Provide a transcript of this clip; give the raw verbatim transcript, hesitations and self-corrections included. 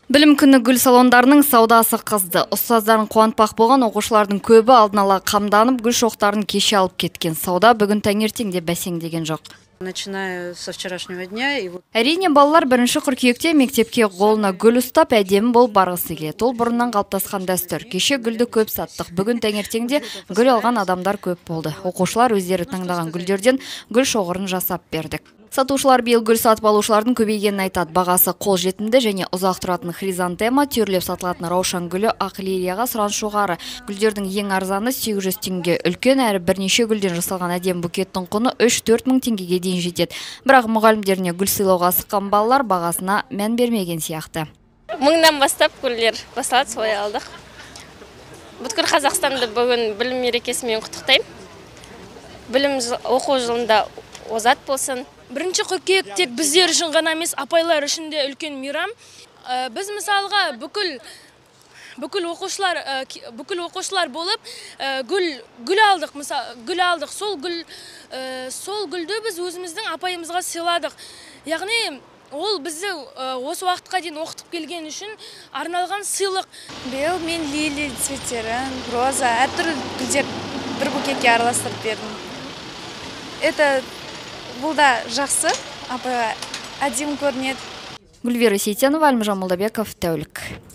Білім күні гүл салондарының саудасы қызды. Ұстаздарын қуантпақ болған оқушылардың көбі алдын ала қамданып, гүл шоқтарын кеше алып кеткен. Сауда бүгін таңертеңде бәсеңдеген жоқ. Начинаю со вчерашнего дня. И вот... Әрине, балалар бірінші қыркүйекте мектепке қолына гүл ұстап, әдемі болып барғысы келеді. Ол бұрыннан қалыптасқан дәстүр. Кеше гүлді көп саттық. Бүгін таңертеңде гүл алған адамдар көп болды. Оқушылар өздері таңдаған гүлдерден гүл шоғырын жасап бердік. Сатушылар биыл гүл сатып алушылардың көбейгенін айтады. Бағасы қолжетімді және ұзақ тұратын хризантема, түйірлеп сатылатын раушан гүлі ақ лилияға сұраныс жоғары. Гүлдердің ең арзаны сегіз жүз теңге. Үлкен әрі бірнеше гүлден жасалған әдемі букеттің құны үш-төрт мың теңгеге дейін жетеді. Бірақ мұғалімдеріне гүл сыйлауға асыққан балалар бағасына мән бермеген сияқты. Мыңнан бастап гүлдер басталады, солай алдық. Бүткіл Қазақстанды бүгін білім мерекесімен құттықтаймын. Білім оқу жылында озат болсын. Бірінші қыркүйек тек біздер үшін ғана емес, апайлар үшін де үлкен мейрам. Біз мысалға бүкіл бүкіл оқушылар бүкіл оқушылар болып гүл гүл алдық, мысалы, гүл алдық. Сол гүл сол гүлді біз өзіміздің апайымызға сыйладық. Яғни ол бізді осы уақытқа дейін оқытып келген үшін арналған сыйлық. Биыл мен лилия цветтерін, роза, әртүрлі гүлдер бір букетке араластырып бердім. Это бұл да жақсы, апа әдемі көрінеді. Гүлвира Сейтенова, Әлімжан Молдабеков, Тәулік.